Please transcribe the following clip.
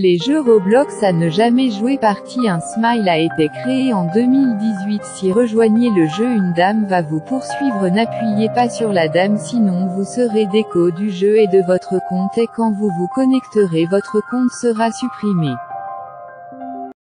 Les jeux Roblox à ne jamais jouer. Partie 1. Smile a été créé en 2018. Si rejoignez le jeu, une dame va vous poursuivre. N'appuyez pas sur la dame, sinon vous serez déco du jeu et de votre compte, et quand vous vous connecterez, votre compte sera supprimé.